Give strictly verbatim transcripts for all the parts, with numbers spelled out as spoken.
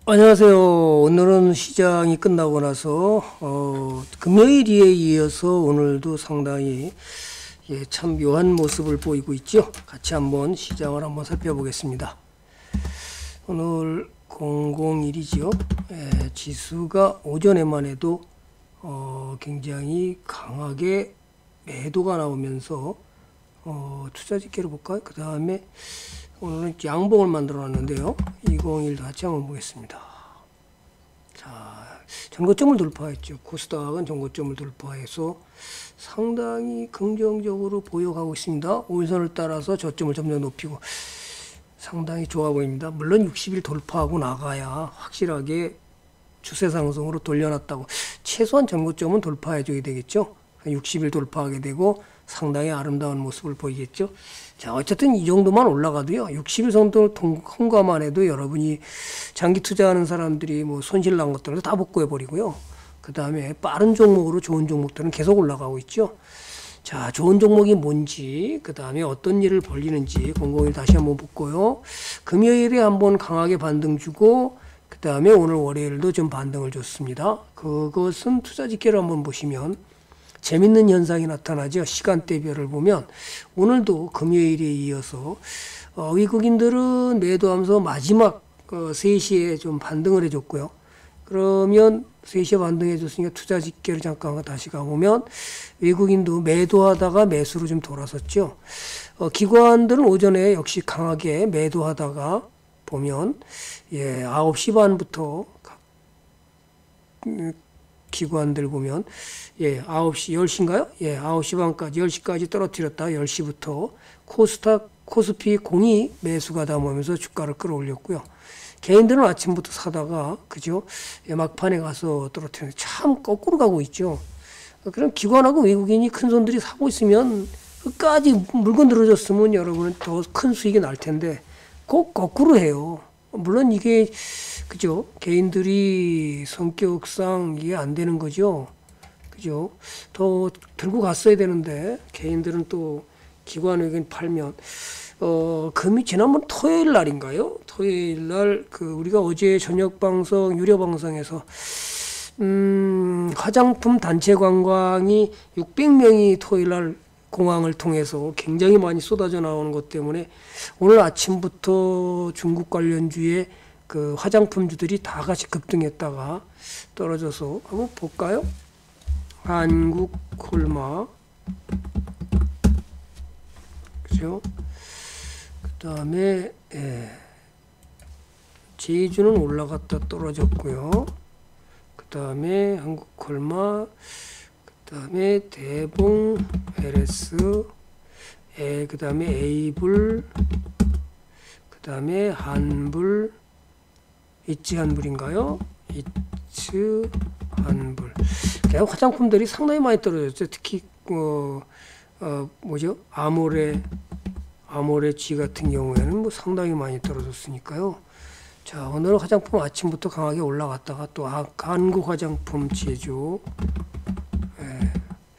안녕하세요. 오늘은 시장이 끝나고 나서 어, 금요일에 이어서 오늘도 상당히 예, 참 묘한 모습을 보이고 있죠. 같이 한번 시장을 한번 살펴보겠습니다. 오늘 공공일이죠. 예, 지수가 오전에만 해도 어, 굉장히 강하게 매도가 나오면서 어, 투자 집계를 볼까요? 그 다음에 오늘은 양봉을 만들어 놨는데요. 이천일 같이 한번 보겠습니다. 자, 전고점을 돌파했죠. 코스닥은 전고점을 돌파해서 상당히 긍정적으로 보여가고 있습니다. 오일선을 따라서 저점을 점점 높이고 상당히 좋아 보입니다. 물론 육십 일 돌파하고 나가야 확실하게 추세 상승으로 돌려놨다고 최소한 전고점은 돌파해줘야 되겠죠. 육십 일 돌파하게 되고 상당히 아름다운 모습을 보이겠죠. 자, 어쨌든 이 정도만 올라가도요, 육십 일 정도 통과만 해도 여러분이 장기 투자하는 사람들이 뭐 손실 난 것들을 다 복구해 버리고요. 그 다음에 빠른 종목으로 좋은 종목들은 계속 올라가고 있죠. 자, 좋은 종목이 뭔지, 그 다음에 어떤 일을 벌리는지 공공일 다시 한번 볼고요. 금요일에 한번 강하게 반등 주고, 그 다음에 오늘 월요일도 좀 반등을 줬습니다. 그것은 투자 집계를 한번 보시면 재밌는 현상이 나타나죠. 시간대별을 보면 오늘도 금요일에 이어서 어, 외국인들은 매도하면서 마지막 어, 세 시에 좀 반등을 해줬고요. 그러면 세 시에 반등해 줬으니까 투자 집계를 잠깐 다시 가보면 외국인도 매도하다가 매수로 좀 돌아섰죠. 어, 기관들은 오전에 역시 강하게 매도하다가 보면 예, 아홉 시 반부터 음, 기관들 보면 예, 아홉 시, 열 시인가요? 예, 아홉 시 반까지, 열 시까지 떨어뜨렸다. 열 시부터 코스닥, 코스피 공이 매수가 담으면서 주가를 끌어올렸고요. 개인들은 아침부터 사다가 그죠? 예, 막판에 가서 떨어뜨리는 참 거꾸로 가고 있죠. 그럼 기관하고 외국인이 큰 손들이 사고 있으면 끝까지 물건 들어줬으면 여러분은 더 큰 수익이 날 텐데 꼭 거꾸로 해요. 물론 이게 그죠? 개인들이 성격상 이게 안 되는 거죠. 그죠? 더 들고 갔어야 되는데 개인들은 또 기관에겐 팔면 어 금이 지난번 토요일 날인가요? 토요일 날 그 우리가 어제 저녁 방송 유료 방송에서 음 화장품 단체 관광이 육백 명이 토요일 날 공항을 통해서 굉장히 많이 쏟아져 나오는 것 때문에 오늘 아침부터 중국 관련주에 그 화장품주들이 다 같이 급등했다가 떨어져서 한번 볼까요? 한국 콜마, 그죠? 그 다음에 예. 제주는 올라갔다 떨어졌고요. 그 다음에 한국 콜마, 그 다음에 대봉, 엘에스, 에, 그 다음에 에이블, 그 다음에 한불, 이츠 한불인가요? 이츠 한불. 화장품들이 상당히 많이 떨어졌죠. 특히 어, 어 뭐죠? 아모레 아모레 G 같은 경우에는 뭐 상당히 많이 떨어졌으니까요. 자, 오늘 화장품 아침부터 강하게 올라갔다가 또 아, 한국 화장품 제조 예.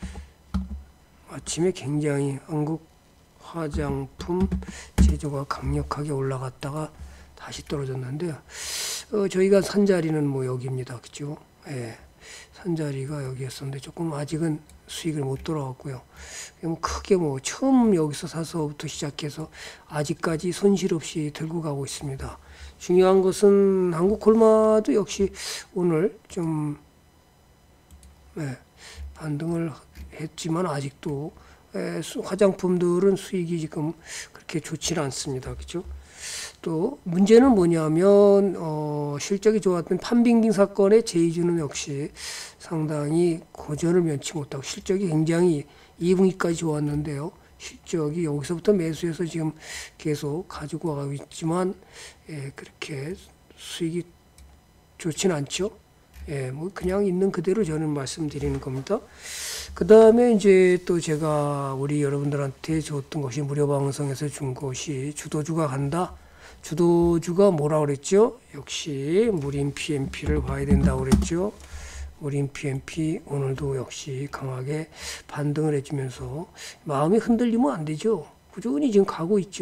아침에 굉장히 한국 화장품 제조가 강력하게 올라갔다가 다시 떨어졌는데요. 어, 저희가 산 자리는 뭐 여기입니다. 그죠? 예. 산 자리가 여기였었는데 조금 아직은 수익을 못 돌아왔고요. 뭐 크게 뭐 처음 여기서 사서부터 시작해서 아직까지 손실 없이 들고 가고 있습니다. 중요한 것은 한국 콜마도 역시 오늘 좀 예, 반등을 했지만 아직도 예, 화장품들은 수익이 지금 그렇게 좋지는 않습니다. 그죠? 또 문제는 뭐냐면 어, 실적이 좋았던 판빙빙 사건의 제이주는 역시 상당히 고전을 면치 못하고 실적이 굉장히 이 분기까지 좋았는데요. 실적이 여기서부터 매수해서 지금 계속 가지고 가고 있지만 예, 그렇게 수익이 좋지는 않죠. 예, 뭐 그냥 있는 그대로 저는 말씀드리는 겁니다. 그 다음에 이제 또 제가 우리 여러분들한테 줬던 것이 무료 방송에서 준 것이 주도주가 간다. 주도주가 뭐라 그랬죠? 역시 무림 피엠피를 봐야 된다고 그랬죠. 무림 피엠피 오늘도 역시 강하게 반등을 해주면서 마음이 흔들리면 안 되죠. 꾸준히 지금 가고 있죠.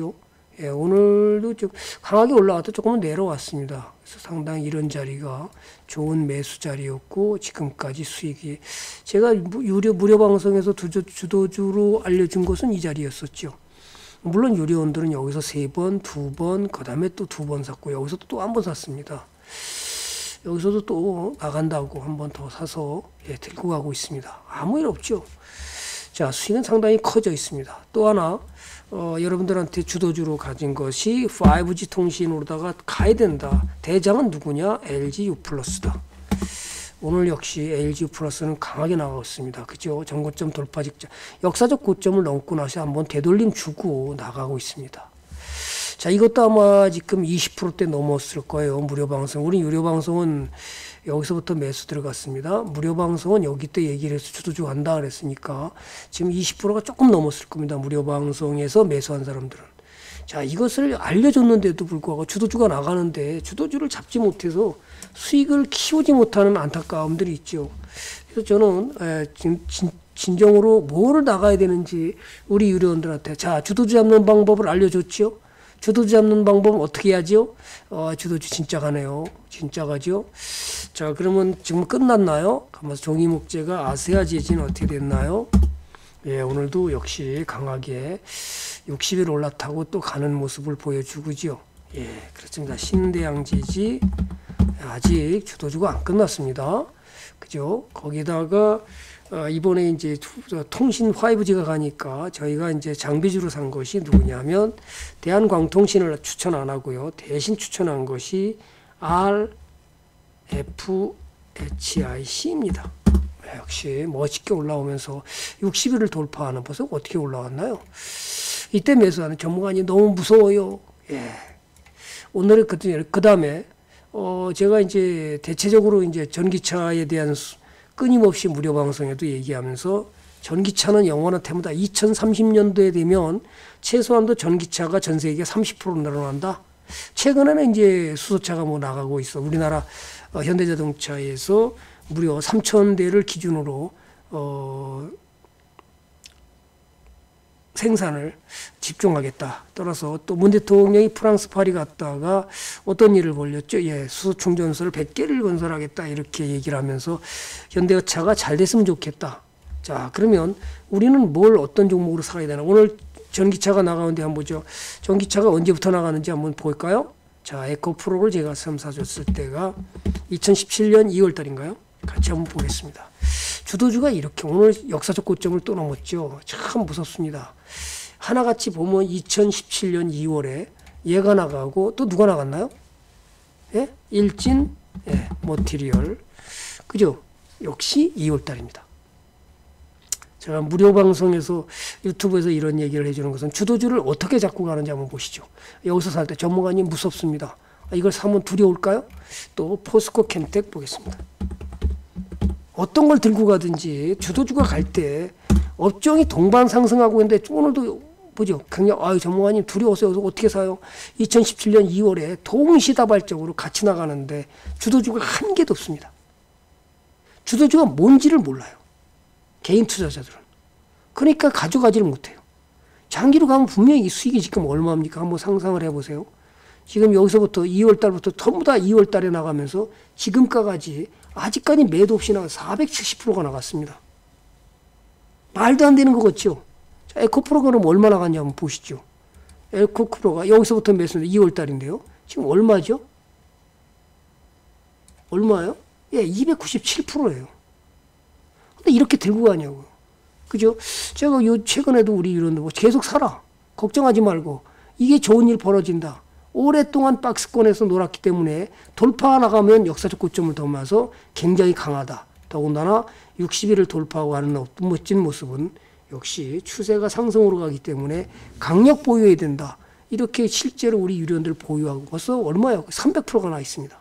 예, 오늘도 좀 강하게 올라갔다 조금은 내려왔습니다. 그래서 상당히 이런 자리가 좋은 매수 자리였고 지금까지 수익이 제가 유료 무료 방송에서 주도, 주도주로 알려준 것은 이 자리였었죠. 물론 유료원들은 여기서 세 번, 두 번, 그 다음에 또 두 번 샀고 여기서 또 한 번 샀습니다. 여기서도 또 나간다고 한 번 더 사서 예, 들고 가고 있습니다. 아무 일 없죠. 자, 수익은 상당히 커져 있습니다. 또 하나 어, 여러분들한테 주도주로 가진 것이 파이브지 통신으로다가 가야 된다. 대장은 누구냐? 엘지 유플러스다. 오늘 역시 엘지 유플러스는 강하게 나가고 있습니다. 그죠? 전고점 돌파 직전. 역사적 고점을 넘고 나서 한번 되돌림 주고 나가고 있습니다. 자, 이것도 아마 지금 이십 퍼센트대 넘었을 거예요. 무료 방송. 우리 유료 방송은 여기서부터 매수 들어갔습니다. 무료 방송은 여기 때 얘기를 해서 주도주 간다 그랬으니까 지금 이십 퍼센트가 조금 넘었을 겁니다. 무료 방송에서 매수한 사람들은. 자, 이것을 알려줬는데도 불구하고 주도주가 나가는데 주도주를 잡지 못해서 수익을 키우지 못하는 안타까움들이 있죠. 그래서 저는 에, 진, 진, 진정으로 뭐를 나가야 되는지 우리 유료원들한테 자, 주도주 잡는 방법을 알려줬죠. 주도주 잡는 방법은 어떻게 해야죠? 어, 주도주 진짜 가네요. 진짜 가죠. 자, 그러면 지금 끝났나요? 가면서 종이 목재가 아세아 지진 어떻게 됐나요? 예, 오늘도 역시 강하게 육십 일 올라타고 또 가는 모습을 보여주고죠. 예, 그렇습니다. 신대양 지지 아직 주도주가 안 끝났습니다. 그죠? 거기다가 어, 이번에 이제 통신 파이브지가 가니까 저희가 이제 장비주로 산 것이 누구냐면 대한광통신을 추천 안 하고요. 대신 추천한 것이 알에프에이치아이씨입니다. 역시 멋있게 올라오면서 육십 일을 돌파하는 모습 어떻게 올라왔나요? 이때 매수하는 전문가님 너무 무서워요. 예. 오늘의 그 다음에 어, 제가 이제 대체적으로 이제 전기차에 대한 수, 끊임없이 무료 방송에도 얘기하면서 전기차는 영원한 테마다. 이천삼십 년도에 되면 최소한도 전기차가 전 세계 삼십 퍼센트 늘어난다. 최근에는 이제 수소차가 뭐 나가고 있어. 우리나라 어, 현대자동차에서 무려 삼천 대를 기준으로 어, 생산을 집중하겠다. 따라서 또 문 대통령이 프랑스 파리 갔다가 어떤 일을 벌였죠? 예, 수소 충전소를 백 개를 건설하겠다. 이렇게 얘기를 하면서 현대차가 잘 됐으면 좋겠다. 자, 그러면 우리는 뭘 어떤 종목으로 사야 되나? 오늘 전기차가 나가는데 한번 보죠. 전기차가 언제부터 나가는지 한번 볼까요? 자, 에코프로를 제가 처음 사줬을 때가 이천십칠 년 이월 달인가요? 같이 한번 보겠습니다. 주도주가 이렇게 오늘 역사적 고점을 또 넘었죠. 참 무섭습니다. 하나같이 보면 이천십칠 년 이월에 얘가 나가고 또 누가 나갔나요? 예? 일진, 예, 머티리얼. 그죠? 역시 이월 달입니다. 제가 무료 방송에서 유튜브에서 이런 얘기를 해주는 것은 주도주를 어떻게 잡고 가는지 한번 보시죠. 여기서 살 때 전문가님 무섭습니다. 이걸 사면 두려울까요? 또 포스코 캠텍 보겠습니다. 어떤 걸 들고 가든지 주도주가 갈 때 업종이 동반 상승하고 있는데 오늘도 보죠. 그냥 아유 전문가님 두려워서 여기서 어떻게 사요? 이천십칠 년 이월에 동시다발적으로 같이 나가는데 주도주가 한 개도 없습니다. 주도주가 뭔지를 몰라요. 개인 투자자들은. 그러니까 가져가지를 못해요. 장기로 가면 분명히 이 수익이 지금 얼마입니까? 한번 상상을 해보세요. 지금 여기서부터 이월 달부터 전부 다 이월 달에 나가면서 지금까지 아직까지 매도 없이 나가 사백칠십 퍼센트가 나갔습니다. 말도 안 되는 거 같죠? 자, 에코프로가 그럼 얼마 나갔냐 한번 보시죠. 에코프로가 여기서부터 매수는 이월 달인데요. 지금 얼마죠? 얼마예요? 예, 이백구십칠 퍼센트예요. 근데 이렇게 들고 가냐고요. 그죠? 제가 요 최근에도 우리 이런 뭐 계속 사라. 걱정하지 말고. 이게 좋은 일 벌어진다. 오랫동안 박스권에서 놀았기 때문에 돌파 나가면 역사적 고점을 넘어서 굉장히 강하다. 더군다나 육십 일을 돌파하고 하는 멋진 모습은 역시 추세가 상승으로 가기 때문에 강력 보유해야 된다. 이렇게 실제로 우리 유료원들 보유하고 벌써 얼마요? 삼백 퍼센트가 나 있습니다.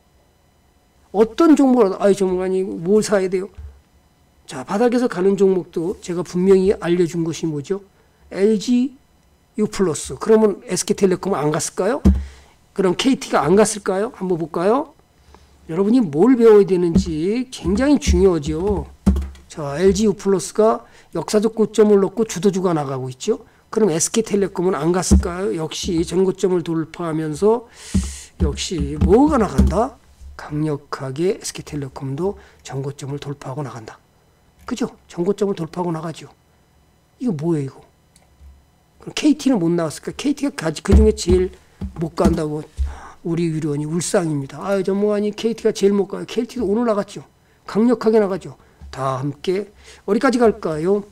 어떤 종목을, 아이 전문가님 뭘 사야 돼요? 자, 바닥에서 가는 종목도 제가 분명히 알려준 것이 뭐죠? 엘지 U 플러스. 그러면 에스케이텔레콤은 안 갔을까요? 그럼 케이티가 안 갔을까요? 한번 볼까요? 여러분이 뭘 배워야 되는지 굉장히 중요하죠. 자, 엘지 U 플러스가 역사적 고점을 놓고 주도주가 나가고 있죠. 그럼 에스케이텔레콤은 안 갔을까요? 역시 전고점을 돌파하면서 역시 뭐가 나간다? 강력하게 에스케이텔레콤도 전고점을 돌파하고 나간다. 그죠? 전고점을 돌파하고 나가죠. 이거 뭐예요, 이거? 그럼 케이티는 못 나갔을까? 케이티가 그 중에 제일 못 간다고 우리 위원이 울상입니다. 아, 전무관이 케이티가 제일 못 가요. 케이티도 오늘 나갔죠. 강력하게 나가죠. 다 함께 어디까지 갈까요?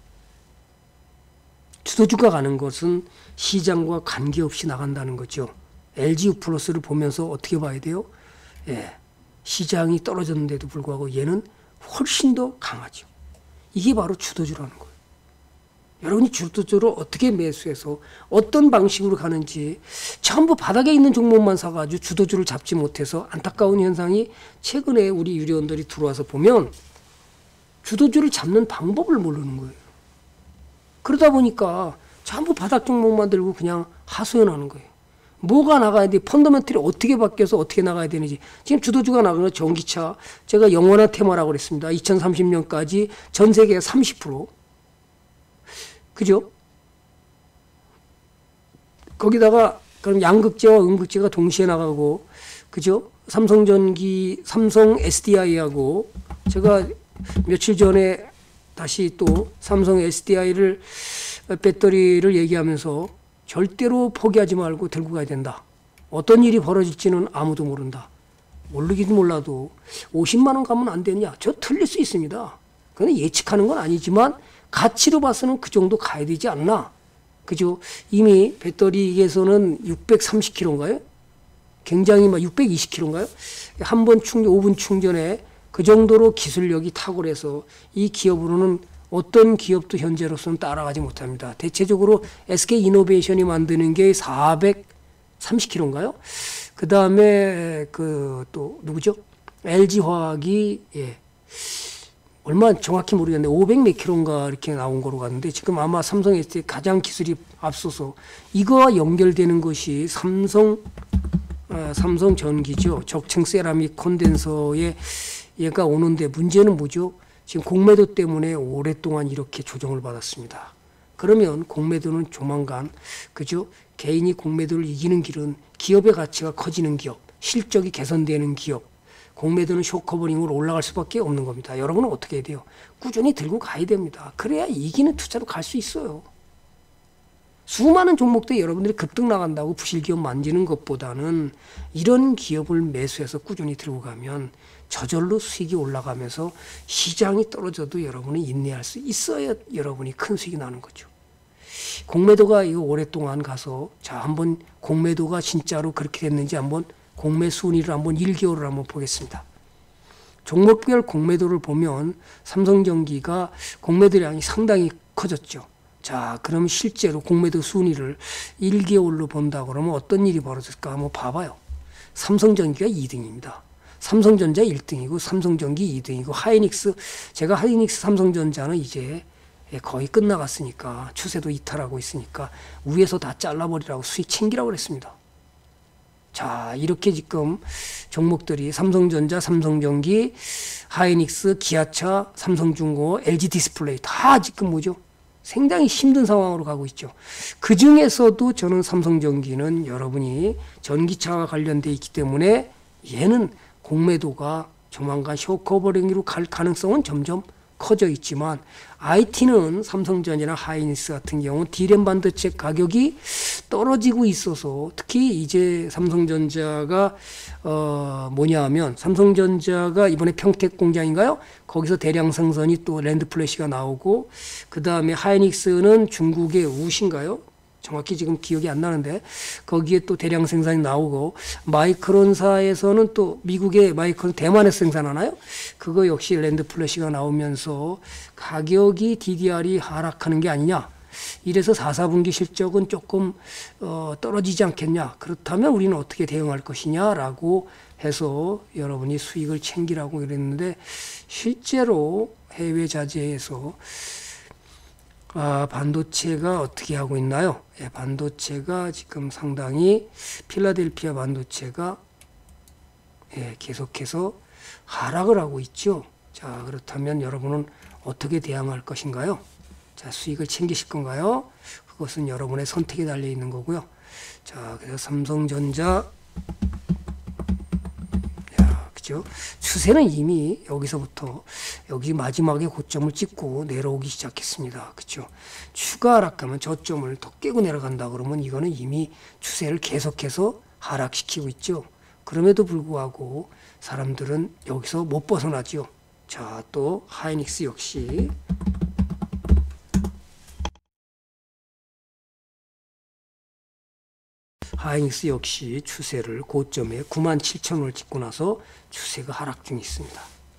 주도주가 가는 것은 시장과 관계없이 나간다는 거죠. 엘지유 플러스를 보면서 어떻게 봐야 돼요? 예, 시장이 떨어졌는데도 불구하고 얘는 훨씬 더 강하죠. 이게 바로 주도주라는 거예요. 여러분이 주도주를 어떻게 매수해서 어떤 방식으로 가는지 전부 바닥에 있는 종목만 사가지고 주도주를 잡지 못해서 안타까운 현상이 최근에 우리 유료원들이 들어와서 보면 주도주를 잡는 방법을 모르는 거예요. 그러다 보니까 전부 바닥 종목만 들고 그냥 하소연하는 거예요. 뭐가 나가야 돼? 펀더멘털이 어떻게 바뀌어서 어떻게 나가야 되는지. 지금 주도주가 나가는 전기차. 제가 영원한 테마라고 그랬습니다. 이천삼십 년까지 전 세계 삼십 퍼센트. 그죠? 거기다가 그럼 양극재와 음극재가 동시에 나가고, 그죠? 삼성전기, 삼성 에스디아이하고 제가 며칠 전에 다시 또 삼성 에스디아이를 배터리를 얘기하면서 절대로 포기하지 말고 들고 가야 된다. 어떤 일이 벌어질지는 아무도 모른다. 모르기도 몰라도 오십만 원 가면 안 되냐? 저 틀릴 수 있습니다. 그건 예측하는 건 아니지만 가치로 봐서는 그 정도 가야 되지 않나? 그죠? 이미 배터리에서는 육백삼십 킬로미터인가요? 굉장히 막 육백이십 킬로미터인가요? 한 번 충전, 오 분 충전에 그 정도로 기술력이 탁월해서 이 기업으로는 어떤 기업도 현재로서는 따라가지 못합니다. 대체적으로 에스케이이노베이션이 만드는 게 사백삼십 킬로미터인가요? 그 다음에 그 또 누구죠? 엘지화학이 예. 얼마 정확히 모르겠는데 오백 몇 킬로인가 이렇게 나온 거로 갔는데 지금 아마 삼성 에스디아이 가장 기술이 앞서서 이거와 연결되는 것이 삼성 아, 삼성 전기죠. 적층 세라믹 콘덴서에 얘가 오는데 문제는 뭐죠? 지금 공매도 때문에 오랫동안 이렇게 조정을 받았습니다. 그러면 공매도는 조만간 그죠? 개인이 공매도를 이기는 길은 기업의 가치가 커지는 기업, 실적이 개선되는 기업, 공매도는 쇼커버링으로 올라갈 수밖에 없는 겁니다. 여러분은 어떻게 해야 돼요? 꾸준히 들고 가야 됩니다. 그래야 이기는 투자로 갈 수 있어요. 수많은 종목들이 여러분들이 급등 나간다고 부실기업 만지는 것보다는 이런 기업을 매수해서 꾸준히 들고 가면 저절로 수익이 올라가면서 시장이 떨어져도 여러분이 인내할 수 있어야 여러분이 큰 수익이 나는 거죠. 공매도가 이거 오랫동안 가서 자 한번 공매도가 진짜로 그렇게 됐는지 한번 공매 순위를 한번 일 개월을 한번 보겠습니다. 종목별 공매도를 보면 삼성전기가 공매도량이 상당히 커졌죠. 자, 그럼 실제로 공매도 순위를 일 개월로 본다 그러면 어떤 일이 벌어질까 한번 봐봐요. 삼성전기가 이 등입니다. 삼성전자 일 등이고 삼성전기 이 등이고 하이닉스, 제가 하이닉스 삼성전자는 이제 거의 끝나갔으니까 추세도 이탈하고 있으니까 위에서 다 잘라버리라고 수익 챙기라고 그랬습니다. 자, 이렇게 지금 종목들이 삼성전자, 삼성전기, 하이닉스, 기아차, 삼성중공업, 엘지디스플레이 다 지금 뭐죠? 상당히 힘든 상황으로 가고 있죠. 그 중에서도 저는 삼성전기는 여러분이 전기차와 관련돼 있기 때문에 얘는 공매도가 조만간 쇼커버링으로 갈 가능성은 점점 커져 있지만 아이티는 삼성전이나 하이닉스 같은 경우 디램 반도체 가격이 떨어지고 있어서 특히 이제 삼성전자가 어 뭐냐 하면 삼성전자가 이번에 평택 공장인가요? 거기서 대량 생산이 또 랜드 플래시가 나오고 그 다음에 하이닉스는 중국의 우신가요? 정확히 지금 기억이 안 나는데 거기에 또 대량 생산이 나오고 마이크론사에서는 또 미국의 마이크론 대만에서 생산하나요? 그거 역시 랜드 플래시가 나오면서 가격이 디디알이 하락하는 게 아니냐. 이래서 사, 사분기 실적은 조금 어, 떨어지지 않겠냐. 그렇다면 우리는 어떻게 대응할 것이냐라고 해서 여러분이 수익을 챙기라고 그랬는데 실제로 해외 자재에서 아, 반도체가 어떻게 하고 있나요? 예, 반도체가 지금 상당히 필라델피아 반도체가 예, 계속해서 하락을 하고 있죠. 자, 그렇다면 여러분은 어떻게 대응할 것인가요? 자, 수익을 챙기실 건가요? 그것은 여러분의 선택에 달려 있는 거고요. 자, 그래서 삼성전자, 야, 그죠? 추세는 이미 여기서부터 여기 마지막에 고점을 찍고 내려오기 시작했습니다. 그죠? 추가 하락하면 저점을 더 깨고 내려간다 그러면 이거는 이미 추세를 계속해서 하락시키고 있죠. 그럼에도 불구하고 사람들은 여기서 못 벗어나죠. 자, 또 하이닉스 역시 하이닉스 역시 추세를 고점에 구만 칠천 원을 찍고 나서 추세가 하락 중에 있습니다.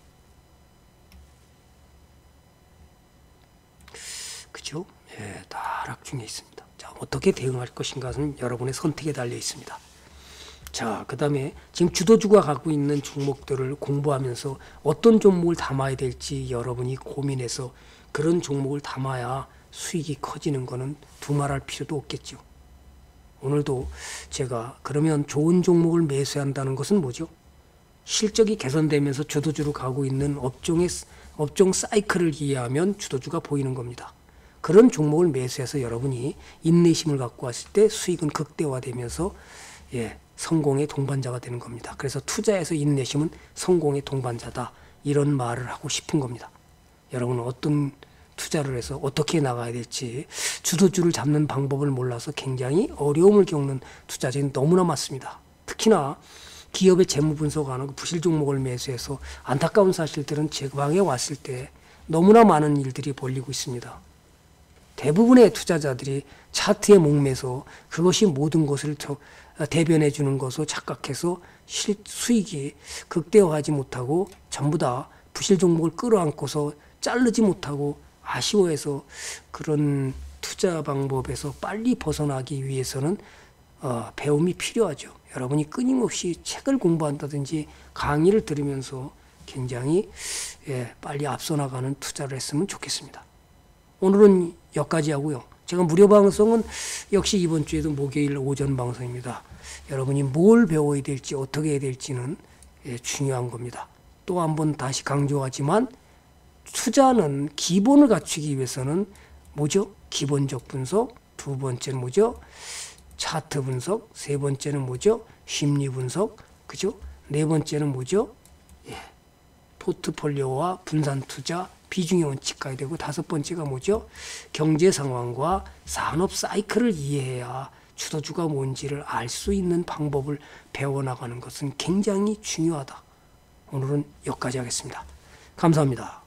그죠? 예, 다 하락 중에 있습니다. 자, 어떻게 대응할 것인가는 여러분의 선택에 달려 있습니다. 자, 그 다음에 지금 주도주가 갖고 있는 종목들을 공부하면서 어떤 종목을 담아야 될지 여러분이 고민해서 그런 종목을 담아야 수익이 커지는 거는 두말할 필요도 없겠죠. 오늘도 제가 그러면 좋은 종목을 매수한다는 것은 뭐죠? 실적이 개선되면서 주도주로 가고 있는 업종의 업종 사이클을 이해하면 주도주가 보이는 겁니다. 그런 종목을 매수해서 여러분이 인내심을 갖고 왔을 때 수익은 극대화되면서 예, 성공의 동반자가 되는 겁니다. 그래서 투자에서 인내심은 성공의 동반자다. 이런 말을 하고 싶은 겁니다. 여러분은 어떤 투자를 해서 어떻게 나가야 될지 주도주를 잡는 방법을 몰라서 굉장히 어려움을 겪는 투자자는 너무나 많습니다. 특히나 기업의 재무 분석하는 부실 종목을 매수해서 안타까운 사실들은 제 방에 왔을 때 너무나 많은 일들이 벌리고 있습니다. 대부분의 투자자들이 차트에 목매서 그것이 모든 것을 대변해 주는 것으로 착각해서 실, 수익이 극대화하지 못하고 전부 다 부실 종목을 끌어안고서 자르지 못하고 아쉬워해서 그런 투자 방법에서 빨리 벗어나기 위해서는 어, 배움이 필요하죠. 여러분이 끊임없이 책을 공부한다든지 강의를 들으면서 굉장히 예, 빨리 앞서 나가는 투자를 했으면 좋겠습니다. 오늘은 여기까지 하고요. 제가 무료 방송은 역시 이번 주에도 목요일 오전 방송입니다. 여러분이 뭘 배워야 될지 어떻게 해야 될지는 예, 중요한 겁니다. 또 한번 다시 강조하지만 투자는 기본을 갖추기 위해서는 뭐죠? 기본적 분석, 두 번째는 뭐죠? 차트 분석, 세 번째는 뭐죠? 심리 분석, 그죠? 네 번째는 뭐죠? 예, 포트폴리오와 분산 투자, 비중의 원칙 가야 되고 다섯 번째가 뭐죠? 경제 상황과 산업 사이클을 이해해야 주도주가 뭔지를 알 수 있는 방법을 배워나가는 것은 굉장히 중요하다. 오늘은 여기까지 하겠습니다. 감사합니다.